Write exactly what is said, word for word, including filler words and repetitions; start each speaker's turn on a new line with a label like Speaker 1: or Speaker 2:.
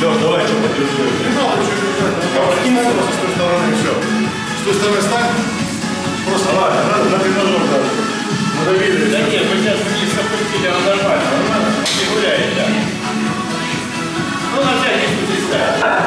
Speaker 1: Лёш, давай, что подержи.
Speaker 2: Не надо ничего держать. Не надо с той стороны и все. С той стороны стань. Просто ладно, надо на тренажер даже. Надавили.
Speaker 3: Да нет, мы сейчас вниз опустили, он нормально. Нормально? Не гуляет, да. Ну, на всякий случай ставим.